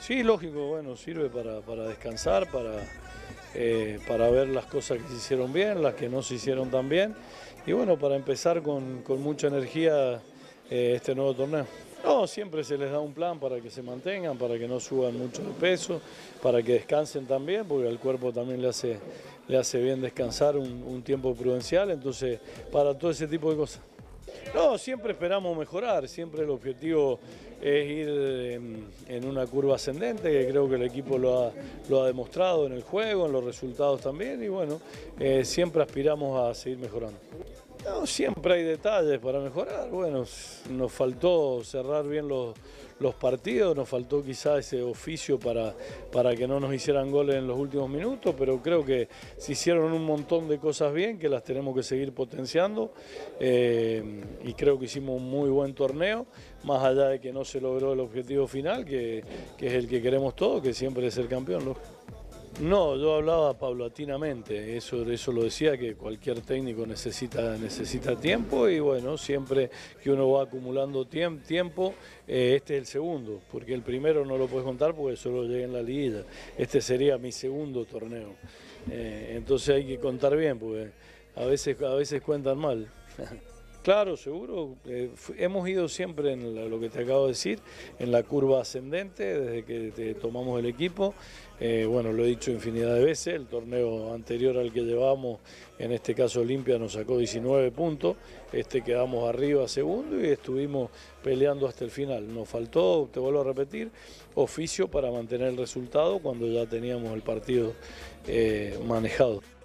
Sí, lógico, bueno, sirve para descansar, para ver las cosas que se hicieron bien, las que no se hicieron tan bien, y bueno, para empezar con mucha energía este nuevo torneo. No, siempre se les da un plan para que se mantengan, para que no suban mucho de peso, para que descansen también, porque al cuerpo también le hace bien descansar un tiempo prudencial, entonces para todo ese tipo de cosas. No, siempre esperamos mejorar, siempre el objetivo es ir en una curva ascendente, que creo que el equipo lo ha demostrado en el juego, en los resultados también, y bueno, siempre aspiramos a seguir mejorando. No, siempre hay detalles para mejorar. Bueno, nos faltó cerrar bien los partidos, nos faltó quizá ese oficio para que no nos hicieran goles en los últimos minutos, pero creo que se hicieron un montón de cosas bien que las tenemos que seguir potenciando y creo que hicimos un muy buen torneo, más allá de que no se logró el objetivo final, que es el que queremos todos, que siempre es ser campeón, ¿no? No, yo hablaba paulatinamente, eso lo decía, que cualquier técnico necesita tiempo y bueno, siempre que uno va acumulando tiempo, este es el segundo, porque el primero no lo puedes contar porque solo llegué en la liguilla, este sería mi segundo torneo, entonces hay que contar bien porque a veces cuentan mal. Claro, seguro. Hemos ido siempre en lo que te acabo de decir, en la curva ascendente desde que tomamos el equipo. Bueno, lo he dicho infinidad de veces, el torneo anterior al que llevamos, en este caso Olimpia, nos sacó 19 puntos, quedamos arriba segundo y estuvimos peleando hasta el final. Nos faltó, te vuelvo a repetir, oficio para mantener el resultado cuando ya teníamos el partido manejado.